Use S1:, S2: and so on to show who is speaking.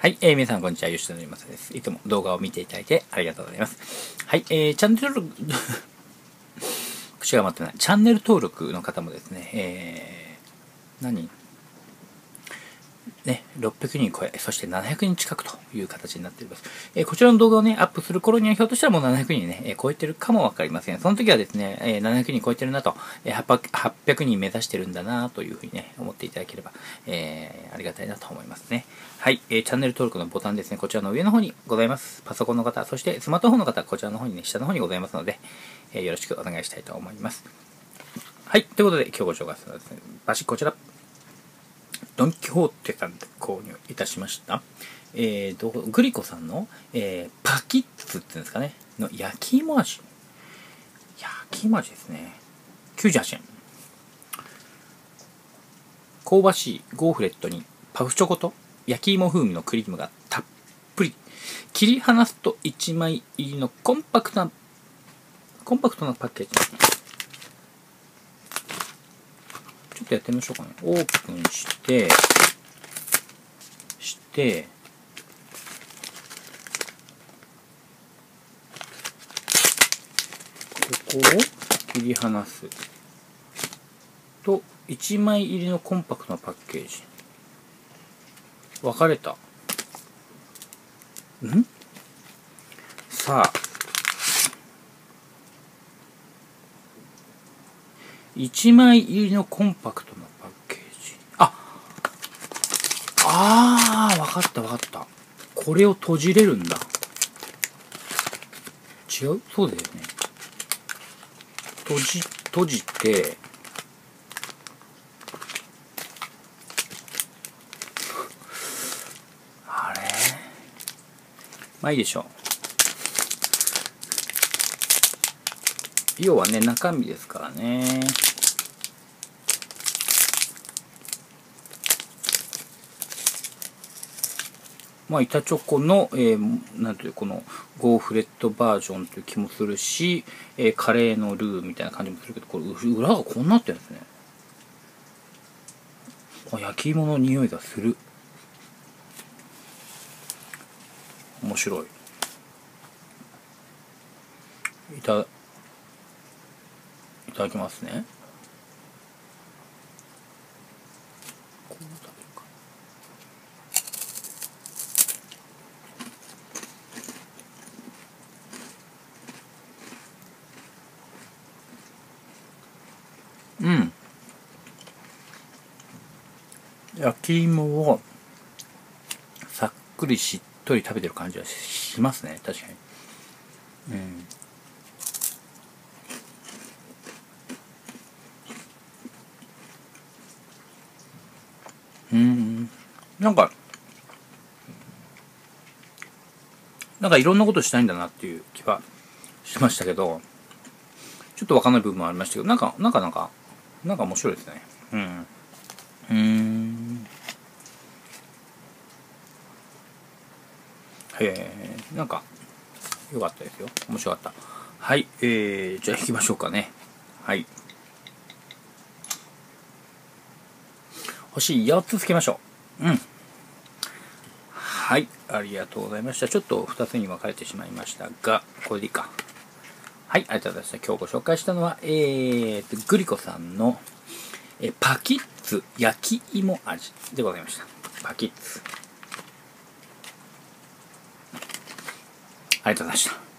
S1: はい、皆さんこんにちは、吉田のりますです。いつも動画を見ていただいてありがとうございます。はい、チャンネル登録口が回ってない。チャンネル登録の方もですね、600人超え、そして700人近くという形になっております。こちらの動画をね、アップする頃にはひょっとしたらもう700人ね、超えてるかもわかりません。その時はですね、700人超えてるなと、800人目指してるんだなというふうにね、思っていただければ、ありがたいなと思いますね。はい、チャンネル登録のボタンですね、こちらの上の方にございます。パソコンの方、そしてスマートフォンの方、こちらの方にね、下の方にございますので、よろしくお願いしたいと思います。はい、ということで今日ご紹介するのはですね、バシッこちら。ドン・キホーテさんで購入いたしました。グリコさんの、パキッツっていうんですかね、の焼き芋味。焼き芋味ですね。98円。香ばしいゴーフレットにパフチョコと焼き芋風味のクリームがたっぷり。切り離すと1枚入りのコンパクトなパッケージ。ちょっとやってみましょうかね。オープンして、ここを切り離すと1枚入りのコンパクトなパッケージ。分かれた。さあ、1枚入りのコンパクトなパッケージ。分かった。これを閉じれるんだ。違う？そうだよね。閉じて、あれ？まあいいでしょう。要はね、中身ですからね。まあ、板チョコの、なんていう、このゴーフレットバージョンという気もするし、カレーのルーみたいな感じもするけど、これ裏がこうなってるんですね。焼き芋の匂いがする。面白い。いただきますね。こう食べるか。焼き芋をさっくりしっとり食べてる感じはしますね、確かに。なんかいろんなことしたいんだなっていう気はしましたけど、ちょっとわかんない部分もありましたけど、なんか面白いですね。なんか良かったですよ。面白かった。はい、じゃあ行きましょうかね。はい。星4つつけましょう。はい、ありがとうございました。ちょっと2つに分かれてしまいましたが、これでいいか。はい、ありがとうございました。今日ご紹介したのは、グリコさんの、パキッツ焼き芋味でございました。パキッツ。ありがとうございました。